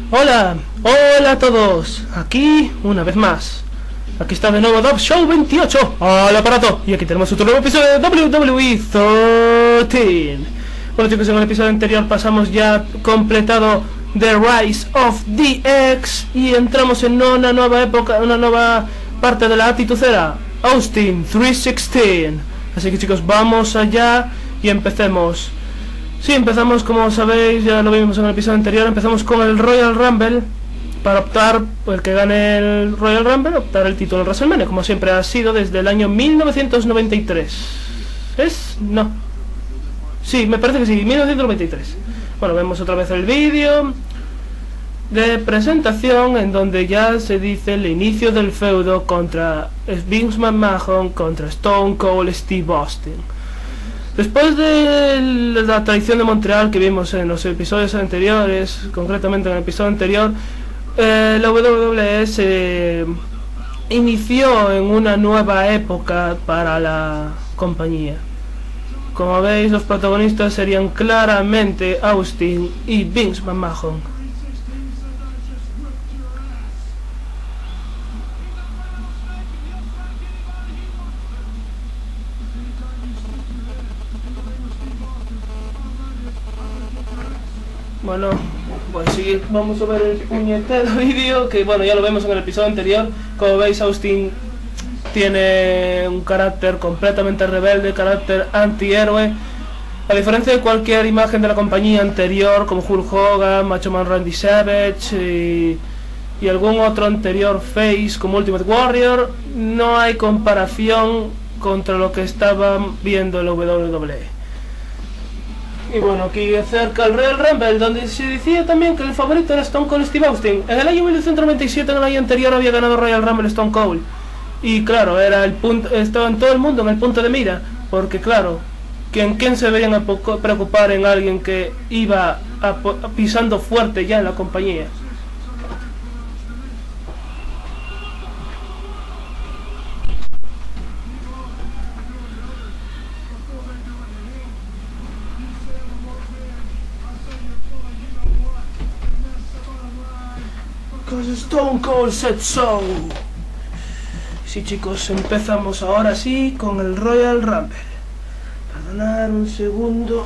Hola, hola a todos. Aquí una vez más. Aquí está de nuevo Dub Show 28 al aparato. Y aquí tenemos otro nuevo episodio de WWE 13. Bueno chicos, en el episodio anterior pasamos ya completado The Rise of the X y entramos en una nueva época, una nueva parte de la Attitude Era, Austin 316. Así que chicos, vamos allá y empecemos. Sí, empezamos, como sabéis, ya lo vimos en el episodio anterior, empezamos con el Royal Rumble para optar, el que gane el Royal Rumble, optar el título en WrestleMania, como siempre ha sido desde el año 1993. ¿Es? No. Sí, me parece que sí, 1993. Bueno, vemos otra vez el vídeo de presentación en donde ya se dice el inicio del feudo contra Vince McMahon contra Stone Cold Steve Austin. Después de la traición de Montreal que vimos en los episodios anteriores, concretamente en el episodio anterior, la WWE se inició en una nueva época para la compañía. Como veis, los protagonistas serían claramente Austin y Vince McMahon. Bueno, pues sí, vamos a ver el puñetero vídeo, que bueno, ya lo vemos en el episodio anterior. Como veis, Austin tiene un carácter completamente rebelde, carácter antihéroe. A diferencia de cualquier imagen de la compañía anterior, como Hulk Hogan, Macho Man Randy Savage y algún otro anterior face como Ultimate Warrior, no hay comparación contra lo que estaban viendo en la WWE. Y bueno, aquí cerca el Royal Rumble, donde se decía también que el favorito era Stone Cold Steve Austin. En el año 1997, en el año anterior, había ganado Royal Rumble Stone Cold. Y claro, era el punto, estaba en todo el mundo en el punto de mira, porque claro, ¿quién se deberían a preocupar en alguien que iba pisando fuerte ya en la compañía? Because Stone Cold said so. Sí chicos, empezamos ahora sí con el Royal Rumble. Perdonad un segundo.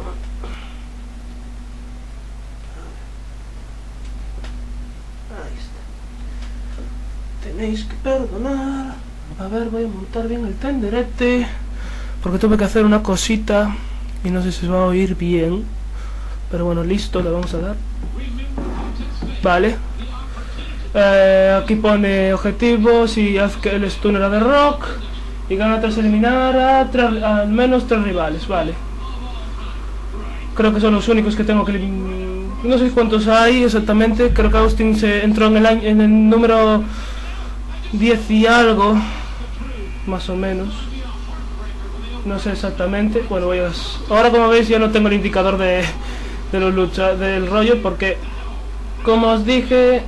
Ahí está. Tenéis que perdonar. A ver, voy a montar bien el tenderete, porque tuve que hacer una cosita y no sé si se va a oír bien. Pero bueno, listo, le vamos a dar. Vale. Aquí pone objetivos y haz que el stunner a The Rock y gana tras eliminar a al menos 3 rivales, vale. Creo que son los únicos que tengo que eliminar. No sé cuántos hay exactamente. Creo que Austin se entró en el número 10 y algo, más o menos. No sé exactamente. Bueno, ahora como veis ya no tengo el indicador de los del rollo, porque como os dije,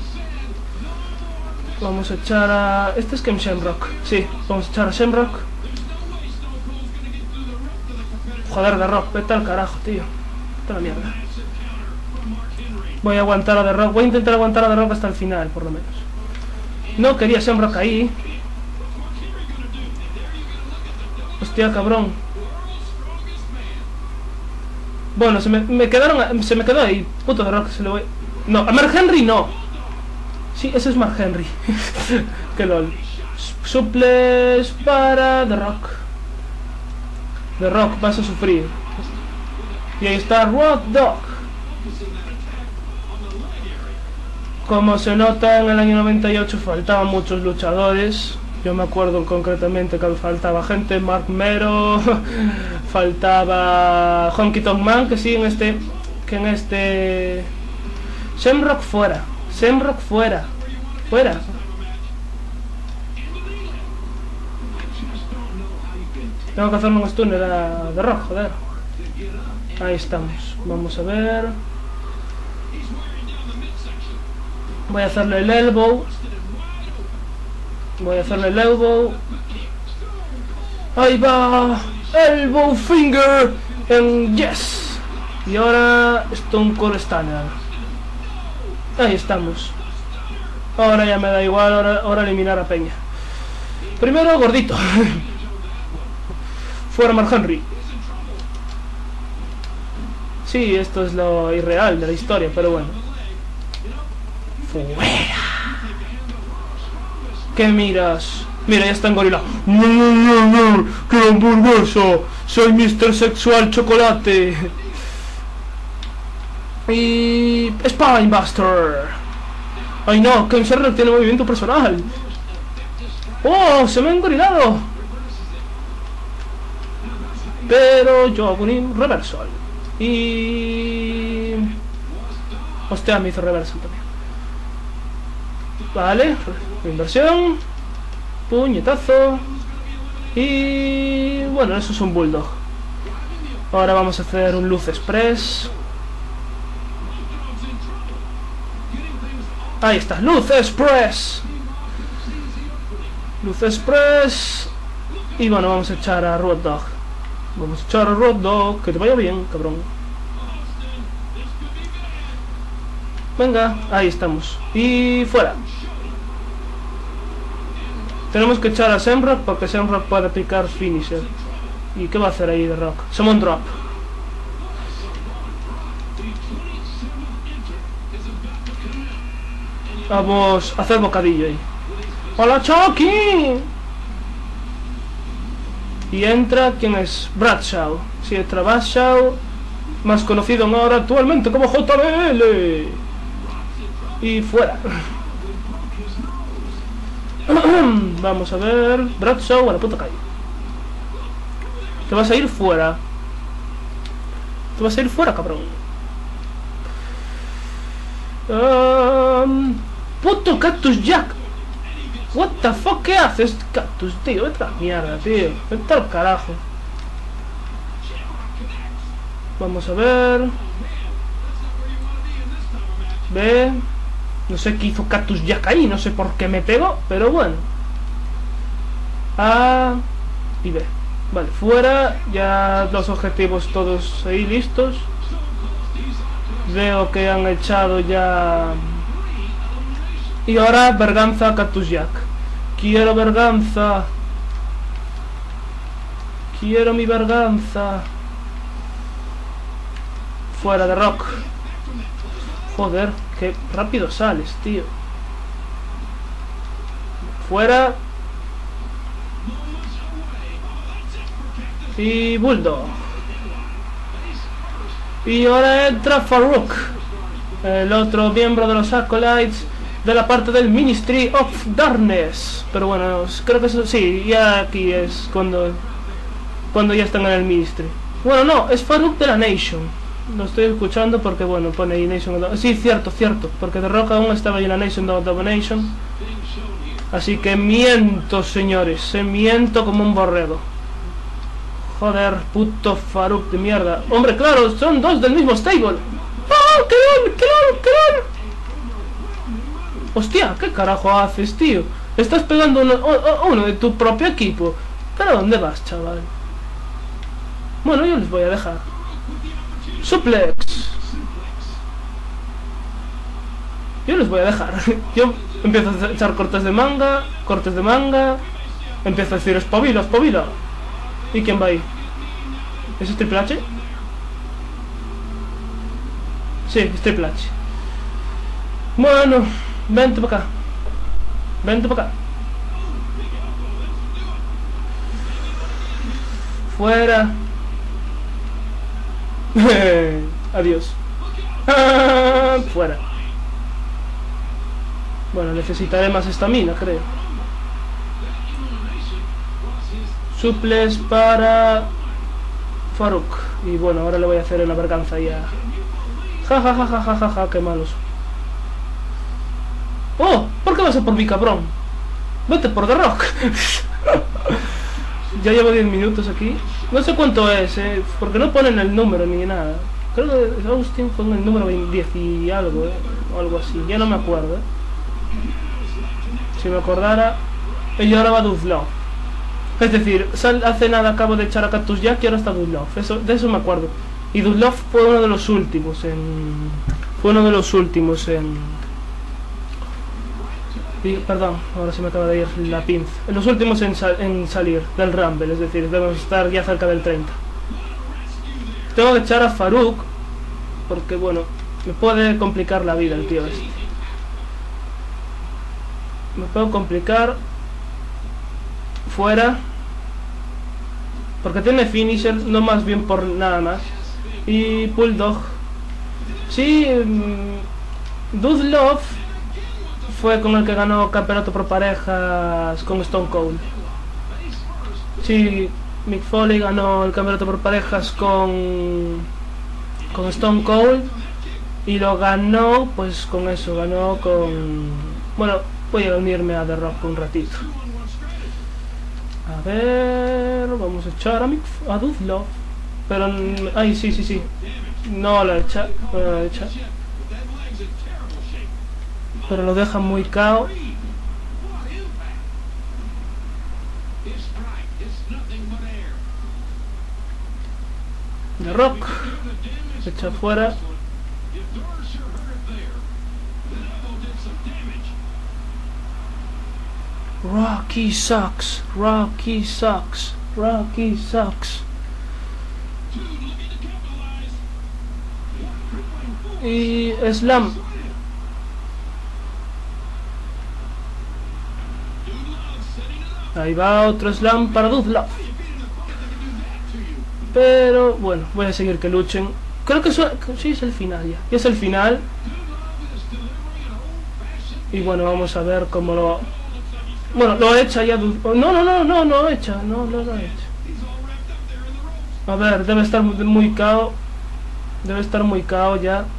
vamos a echar a... Este es Ken Shamrock. Sí, vamos a echar a Shamrock. Joder, The Rock, vete al carajo, tío. Vete a la mierda. Voy a aguantar a The Rock. Voy a intentar aguantar a The Rock hasta el final, por lo menos. No quería Shamrock ahí. Hostia, cabrón. Bueno, se me quedó ahí. Puto The Rock, se lo voy... No, a Mark Henry no. Sí, ese es Mark Henry. Que lol. Suples para The Rock. The Rock, vas a sufrir. Y ahí está Rock Dog. Como se nota, en el año 98 faltaban muchos luchadores. Yo me acuerdo concretamente que faltaba gente, Mark Mero, faltaba Honky Tonk Man, que sí, en este Shamrock fuera. Shamrock fuera. Fuera. Tengo que hacerme un stunner de Rock, joder. Ahí estamos. Vamos a ver. Voy a hacerle el elbow. Ahí va. Elbow finger. And yes. Y ahora Stone Cold Stunner. Ahí estamos. Ahora ya me da igual, ahora eliminar a Peña. Primero, gordito. Fuera Mark Henry. Sí, esto es lo irreal de la historia, pero bueno. Fuera. ¿Qué miras? Mira, ya está en gorila. No, no, no, no, ¡qué hamburguesa! Soy Mr. Sexual Chocolate. Y... Spinebuster. Ay no, Ken Shamrock tiene movimiento personal. ¡Oh! Se me ha engorilado. Pero yo hago un reversal. Y... Hostia, me hizo reversal también. Vale, inversión. Puñetazo. Y... bueno, eso es un bulldog. Ahora vamos a hacer un Luz Express. Ahí está, Luz Express. Luz Express. Y bueno, vamos a echar a Road Dogg. Vamos a echar a Road Dogg. Que te vaya bien, cabrón. Venga, ahí estamos. Y fuera. Tenemos que echar a Shamrock porque Shamrock puede aplicar Finisher. ¿Y qué va a hacer ahí de Rock? Summon Drop. Vamos a hacer bocadillo ahí. ¡Hola, Chucky! Y entra, ¿quién es? Bradshaw. Si entra Bradshaw, más conocido ahora actualmente como JBL. Y fuera. Vamos a ver. Bradshaw a la puta calle. Te vas a ir fuera. Te vas a ir fuera, cabrón. Puto Cactus Jack. What the fuck, ¿qué haces, Cactus, tío? Vete a la mierda, tío. Vete al carajo. Vamos a ver. Ve. No sé qué hizo Cactus Jack ahí. No sé por qué me pegó, pero bueno. A y B. Vale, fuera. Ya los objetivos todos ahí listos. Veo que han echado ya... Y ahora Berganza Cactus Jack. Quiero Berganza. Quiero mi Berganza. Fuera de Rock. Joder, qué rápido sales, tío. Fuera. Y Bulldog. Y ahora entra Farouk, el otro miembro de los Acolytes de la parte del Ministry of Darkness. Pero bueno, creo que eso sí, ya aquí es cuando ya están en el Ministry. Bueno, no, es Farouk de la Nation. Lo estoy escuchando porque bueno, pone ahí Nation. Sí, cierto, porque The Rock aún estaba ahí en la Nation of Domination. Así que miento, señores, se miento como un borrego. Joder, puto Farouk de mierda. Hombre, claro, son dos del mismo stable. ¡Oh, qué lol! Hostia, ¿qué carajo haces, tío? Estás pegando a uno de tu propio equipo. ¿Pero dónde vas, chaval? Bueno, yo les voy a dejar. Suplex. Yo les voy a dejar. Yo empiezo a echar cortes de manga. Empiezo a decir, espabila. ¿Y quién va ahí? ¿Ese es Triple H? Sí, es Triple H. Bueno, vente para acá. Fuera. Adiós. Fuera. Bueno, necesitaré más estamina, creo. Suples para Farouk. Y bueno, ahora le voy a hacer una Berganza ya. Ja, qué malos. Oh, ¿por qué vas a por mi cabrón? Vete por The Rock. Ya llevo 10 minutos aquí. No sé cuánto es, porque no ponen el número ni nada. Creo que Austin fue en el número 10 y algo, o algo así. Ya no me acuerdo, Si me acordara. Y ahora va Dudlov. Es decir, hace nada acabo de echar a Cactus Jack y ahora está Dudlov. De eso me acuerdo. Y Dudlov fue uno de los últimos en Y, perdón, ahora sí me acaba de ir la pinza. Los últimos en salir del Rumble, es decir, debemos estar ya cerca del 30. Tengo que echar a Farouk, porque bueno, me puede complicar la vida el tío este. Me puedo complicar fuera, porque tiene finisher, no más bien por nada más. Y Bulldog. Sí, Dude Love fue con el que ganó campeonato por parejas con Stone Cold. Sí, Mick Foley ganó el campeonato por parejas con Stone Cold y lo ganó pues con eso, ganó con... Bueno, voy a unirme a The Rock un ratito. A ver, vamos a echar a Dude Love. Pero, ay, sí. No la echa, pero lo deja muy cao. The Rock echa afuera. Rocky sucks. Y Slam. Ahí va otro Slam para Dude Love. Pero bueno, voy a seguir que luchen. Creo que sí es el final ya. Ya es el final. Y bueno, vamos a ver cómo lo... Bueno, lo echa ya Dude... No echa. No lo echa. A ver, debe estar muy cao. Ya.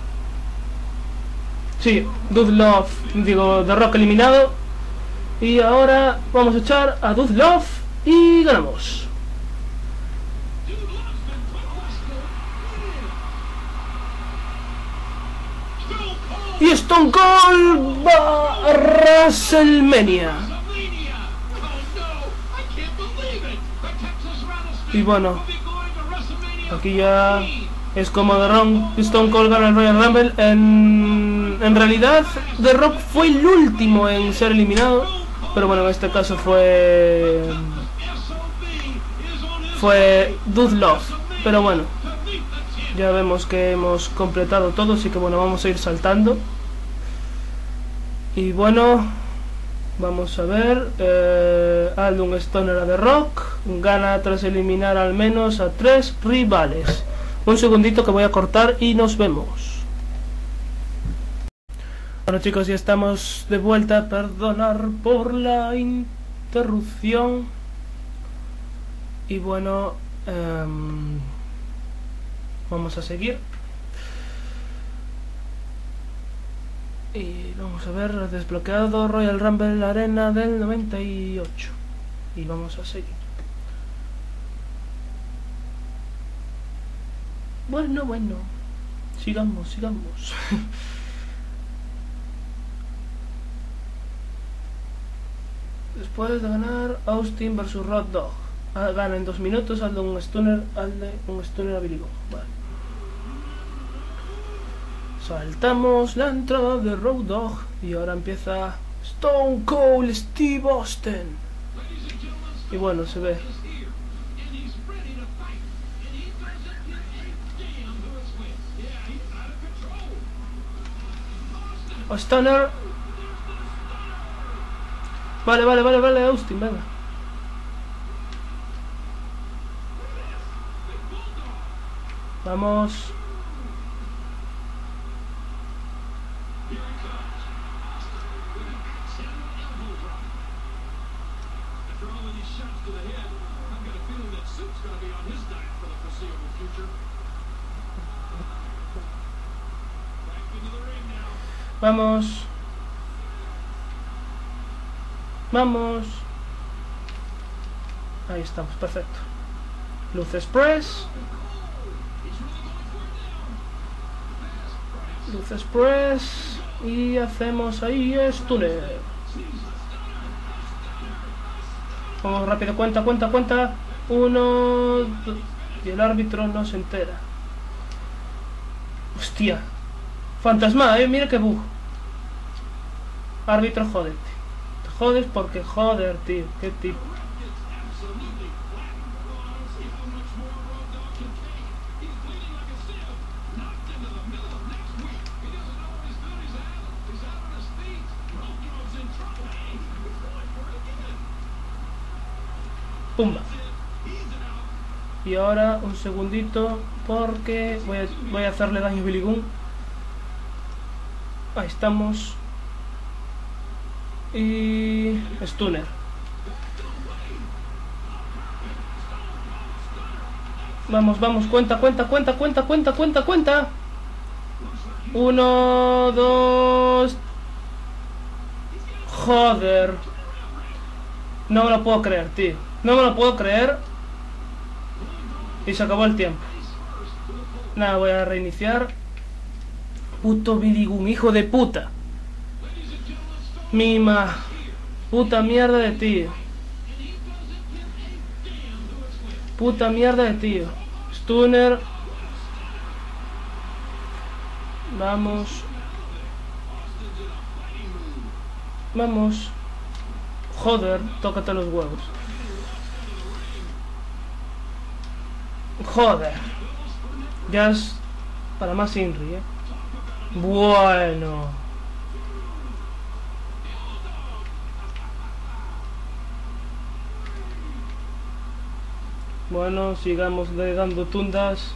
Sí, Dude Love, digo, The Rock eliminado. Y ahora vamos a echar a Dude Love y ganamos. Y Stone Cold va a WrestleMania. Y bueno, aquí ya es como The Rock, Stone Cold gana el Royal Rumble. En realidad The Rock fue el último en ser eliminado, pero bueno, en este caso fue Dude Love. Pero bueno, ya vemos que hemos completado todo, así que bueno, vamos a ir saltando. Y bueno, vamos a ver, Aldun Stoner a The Rock, gana tras eliminar al menos a 3 rivales. Un segundito que voy a cortar y nos vemos. Bueno chicos, ya estamos de vuelta, perdonar por la interrupción. Y bueno, vamos a seguir. Y vamos a ver, desbloqueado Royal Rumble Arena del 98. Y vamos a seguir. Bueno, sigamos. Después de ganar Austin vs Road Dogg, gana en 2 minutos al de un stunner a Billy Gunn. Vale. Saltamos la entrada de Road Dogg y ahora empieza Stone Cold Steve Austin. Y bueno, se ve. Stunner. Vale, Austin, venga. Vamos. Vamos. Ahí estamos, perfecto. Luz Express. Y hacemos ahí Stunner. Vamos rápido, cuenta. 1, 2, y el árbitro no se entera. Hostia. Fantasma, mira que bug. Árbitro, jódete. jodes porque joder, tío. Qué tipo. Pumba. Y ahora un segundito porque voy a hacerle daño a Billy Gunn. Ahí estamos. Y... Stunner. Vamos, vamos, cuenta. 1, 2... Joder. No me lo puedo creer, tío. No me lo puedo creer. Y se acabó el tiempo. Nada, voy a reiniciar. Puto Billy Gunn, hijo de puta. Mima. Puta mierda de tío. Puta mierda de tío. Stunner. Vamos. Vamos. Joder, tócate los huevos. Joder. Ya es para más Inri, Bueno. Bueno, sigamos dando tundas.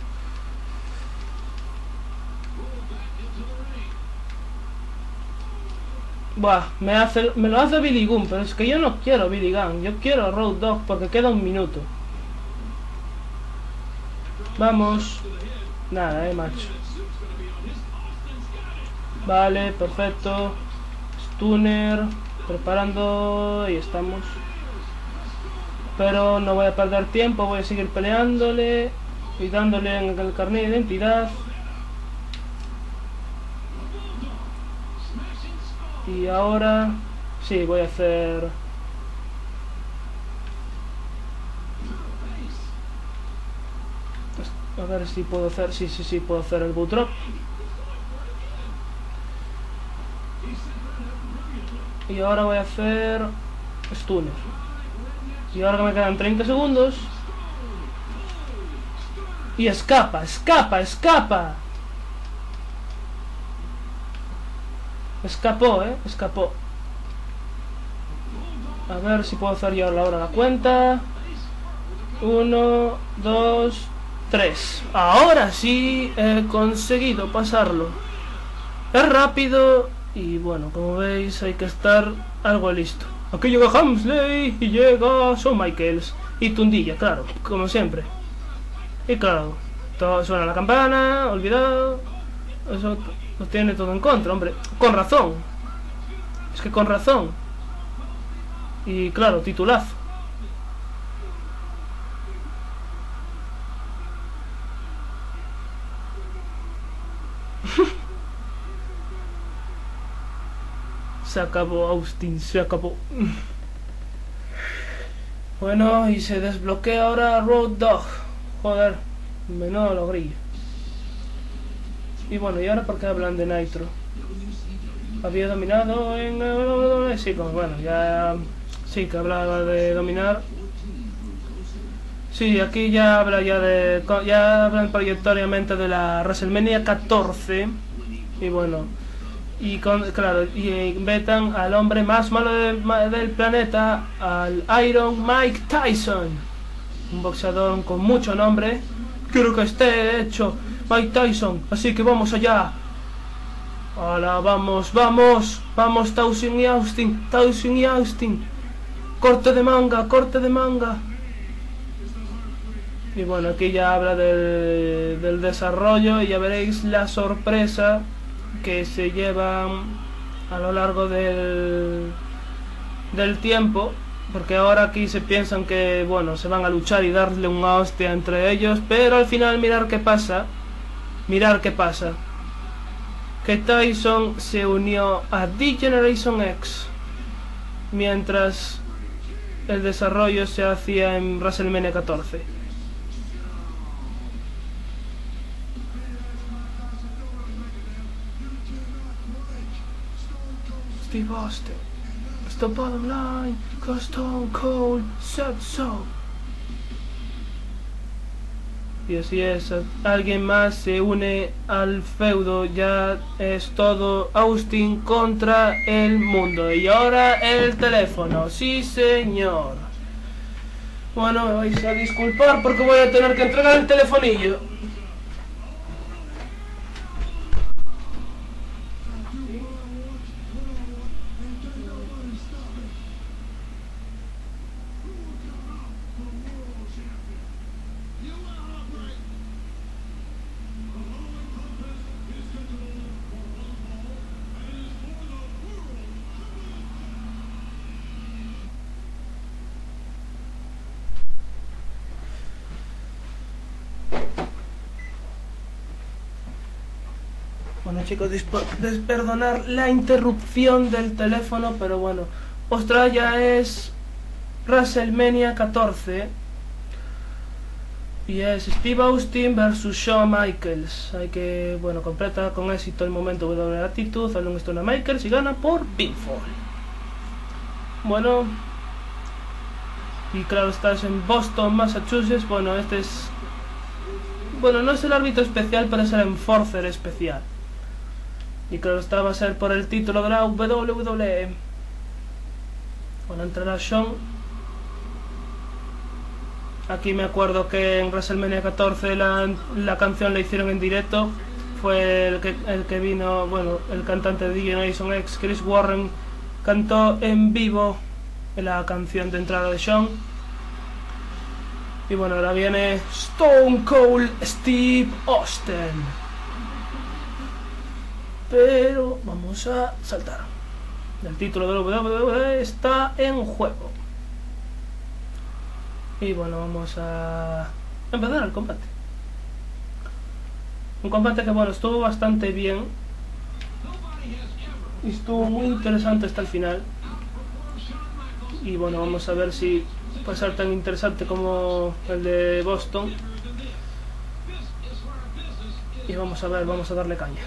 Buah, me lo hace Billy Gunn, pero es que yo no quiero Billy Gunn, yo quiero Road Dogg porque queda un minuto. Vamos. Nada, macho. Vale, perfecto. Stunner, preparando, ahí estamos. Pero no voy a perder tiempo, voy a seguir peleándole y dándole en el carnet de identidad. Y ahora sí, voy a hacer... A ver si puedo hacer... Sí, puedo hacer el boot drop. Y ahora voy a hacer... Stunner. Y ahora que me quedan 30 segundos. Y escapa. Escapó, escapó. A ver si puedo hacer yo ahora la cuenta. 1, 2, 3. Ahora sí he conseguido pasarlo. Es rápido y bueno, como veis hay que estar algo listo. Aquí llega Hamsley y llega Shawn Michaels. Y Tundilla, claro, como siempre. Y claro, todo, suena la campana, olvidado. Eso lo tiene todo en contra, hombre. Con razón. Es que con razón. Y claro, titulazo. Se acabó, Austin, se acabó. Bueno, y se desbloquea ahora Road Dogg. Joder, menudo logrillo. Y bueno, ¿y ahora por qué hablan de Nitro? Había dominado en... Sí, como bueno, ya... Sí, que hablaba de dominar. Sí, aquí ya habla ya de... Ya hablan proyectoriamente de la WrestleMania 14. Y bueno... Y claro, y vetan al hombre más malo del planeta, al Iron Mike Tyson. Un boxeador con mucho nombre. Quiero que esté hecho Mike Tyson, así que vamos allá. Hola, vamos, Tyson y Austin. Corte de manga. Y bueno, aquí ya habla del desarrollo y ya veréis la sorpresa que se llevan a lo largo del tiempo, porque ahora aquí se piensan que bueno, se van a luchar y darle una hostia entre ellos, pero al final mirar qué pasa, que Tyson se unió a D-Generation X mientras el desarrollo se hacía en WrestleMania 14. It's the bottom line, 'cause Stone Cold said so. Y así es, alguien más se une al feudo, ya es todo Austin contra el mundo. Y ahora el teléfono, sí señor. Bueno, me vais a disculpar porque voy a tener que entregar el telefonillo. Bueno chicos, perdonar la interrupción del teléfono, pero bueno, ostras, ya es WrestleMania 14 y es Steve Austin versus Shawn Michaels. Hay que, bueno, completa con éxito el momento W Attitude, Alun Stone a Michaels y gana por pinfall. Bueno, y claro, estás en Boston, Massachusetts. Bueno, este es, bueno, no es el árbitro especial, pero es el enforcer especial. Y claro, esta va a ser por el título de la WWE. Bueno, entrará Shawn. Aquí me acuerdo que en WrestleMania 14 la canción la hicieron en directo. Fue el que vino, bueno, el cantante de Generation X, Chris Warren, cantó en vivo la canción de entrada de Shawn. Y bueno, ahora viene Stone Cold Steve Austin. Pero vamos a saltar. El título de la WWE está en juego. Y bueno, vamos a empezar el combate. Un combate que, bueno, estuvo bastante bien. Y estuvo muy interesante hasta el final. Y bueno, vamos a ver si puede ser tan interesante como el de Boston. Y vamos a ver, vamos a darle caña.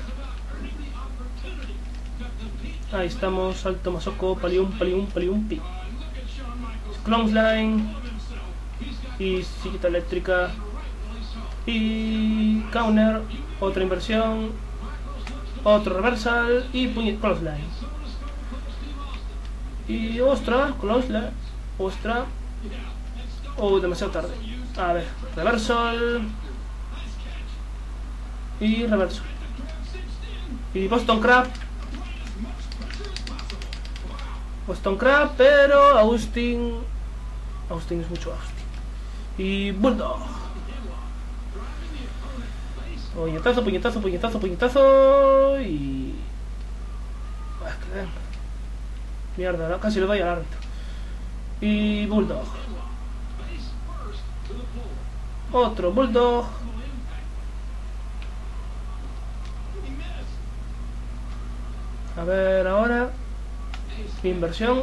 Ahí estamos, salto masoco, palium, palium, palium, pi. Clothesline. Y sillita eléctrica. Y counter, otra inversión. Otro reversal y clothesline. Y ostra, clothesline. Ostra. Oh, demasiado tarde. A ver, reversal. Y reversal. Y Boston Crab. Boston Crab, pero Austin es mucho Austin. Y Bulldog. Puñetazo, puñetazo, puñetazo, puñetazo. Y... mierda, ¿no? Casi le doy al árbitro. Y Bulldog. Otro Bulldog. A ver ahora. Inversión.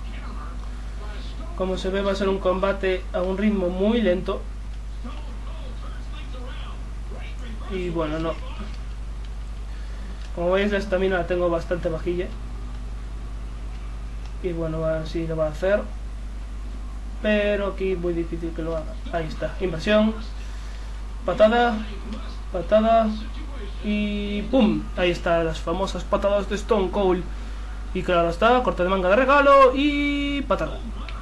Como se ve, va a ser un combate a un ritmo muy lento. Y bueno, no. Como veis, la estamina la tengo bastante bajilla. Y bueno, así lo va a hacer. Pero aquí es muy difícil que lo haga. Ahí está, inversión. Patada. Patada. Y ¡pum! Ahí está, las famosas patadas de Stone Cold. Y claro está, corte de manga de regalo y patada.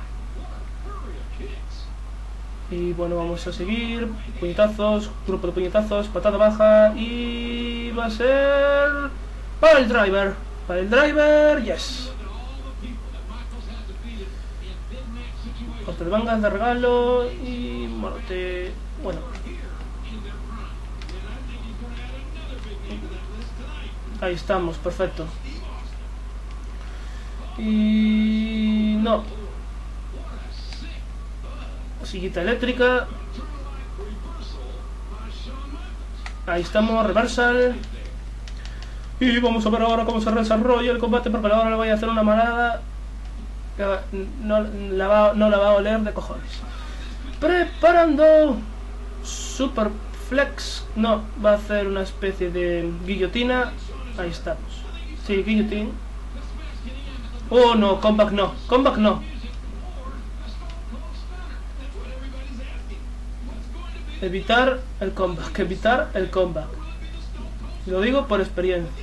Y bueno, vamos a seguir. Puñetazos, grupo de puñetazos, patada baja. Y va a ser... para el driver. Para el driver, yes. Corte de mangas de regalo y morote. Bueno. Ahí estamos, perfecto. Y... no. Sillita eléctrica. Ahí estamos, reversal. Y vamos a ver ahora cómo se desarrolla el combate, porque ahora le voy a hacer una malada que no la va a oler de cojones. Preparando Superflex. No, va a hacer una especie de guillotina. Ahí estamos. Sí, guillotina. Oh no, comeback no, comeback no. Evitar el comeback, evitar el comeback. Lo digo por experiencia.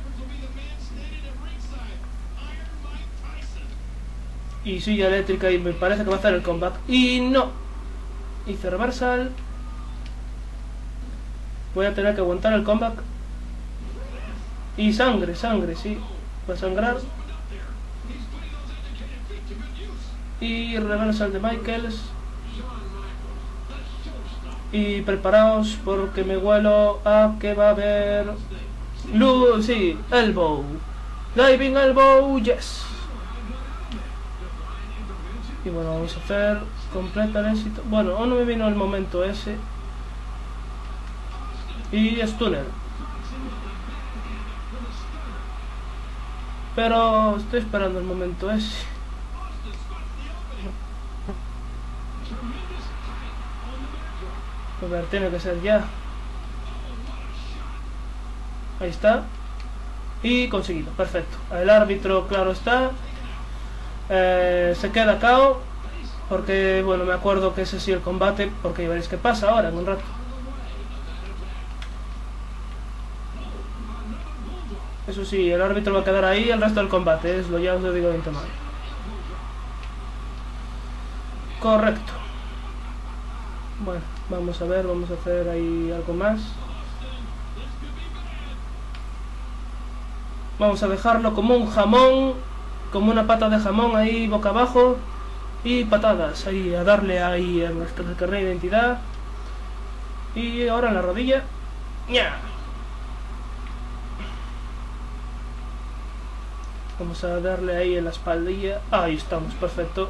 Y silla eléctrica y me parece que va a hacer el comeback. Y no. Hice reversal. Voy a tener que aguantar el comeback. Y sangre, sangre, sí. Va a sangrar. Y reversal de Michaels. Y preparaos porque me huelo a que va a haber... sí, elbow. Diving elbow, yes. Y bueno, vamos a hacer completa el éxito. Bueno, aún no me vino el momento ese. Y stunner. Pero estoy esperando el momento ese. A ver, tiene que ser ya. Ahí está. Y conseguido, perfecto. El árbitro, claro está. Se queda KO. Porque, bueno, me acuerdo que ese sí el combate. Porque ya veréis qué pasa ahora en un rato. Eso sí, el árbitro va a quedar ahí el resto del combate. Es lo ya os lo digo de antemano. Correcto. Bueno, vamos a ver, vamos a hacer ahí algo más. Vamos a dejarlo como un jamón, como una pata de jamón ahí boca abajo. Y patadas, ahí a darle ahí a nuestro carnet de identidad. Y ahora en la rodilla. ¡Nya! Vamos a darle ahí en la espaldilla. Ahí estamos, perfecto.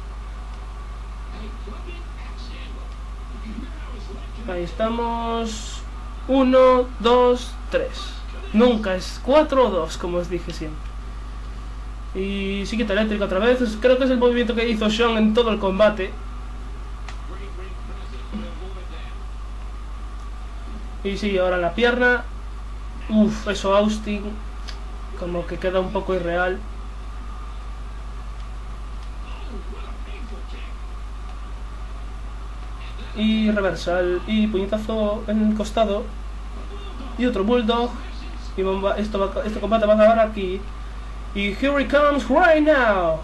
Ahí estamos. 1, 2, 3. Nunca es 4 o 2, como os dije siempre. Y sillita eléctrica otra vez. Creo que es el movimiento que hizo Sean en todo el combate. Y sí, ahora en la pierna. Uff, eso Austin como que queda un poco irreal. Y reversal y puñetazo en el costado. Y otro bulldog. Y este combate va a acabar aquí. Y here he comes right now.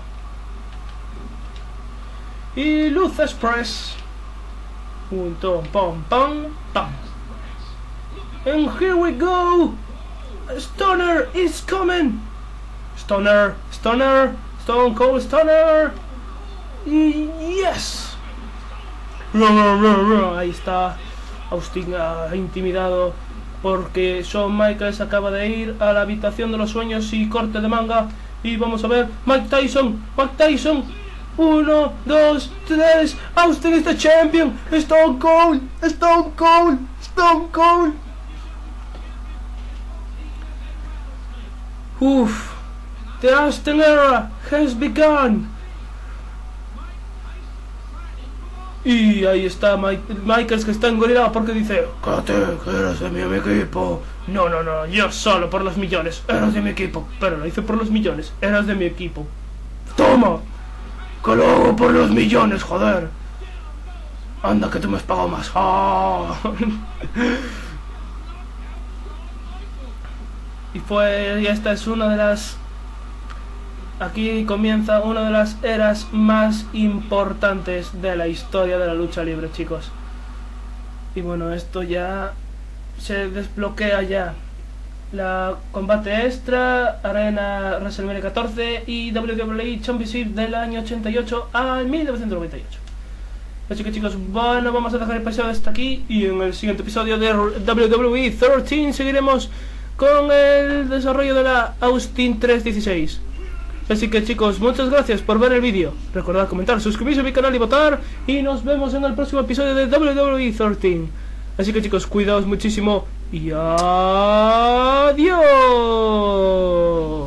Y Luz Express. Un tom pom pom pam. And here we go. Stunner is coming. Stunner, Stunner, Stone Cold Stunner. Y yes. Ahí está Austin intimidado porque Shawn Michaels acaba de ir a la habitación de los sueños y corte de manga. Y vamos a ver Mike Tyson. 1, 2, 3. Austin is the champion. Stone Cold, Stone Cold, Stone Cold. The Austin era has begun. Y ahí está Michaels, que está engorilado porque dice: Kate, que eres de mi equipo. No, yo solo por los millones. Eres de mi equipo. Pero lo hice por los millones. Eras de mi equipo. Toma, que lo hago por los millones, joder. Anda, que tú me has pagado más. Y esta es una de las... Aquí comienza una de las eras más importantes de la historia de la lucha libre, chicos. Y bueno, esto ya se desbloquea ya. La combate extra, Arena WrestleMania 14 y WWE Championship del año 88 al 1998. Así que chicos, bueno, vamos a dejar el episodio hasta aquí. Y en el siguiente episodio de WWE 13 seguiremos con el desarrollo de la Austin 316. Así que chicos, muchas gracias por ver el vídeo. Recordad comentar, suscribiros a mi canal y votar. Y nos vemos en el próximo episodio de WWE 13. Así que chicos, cuidaos muchísimo y adiós.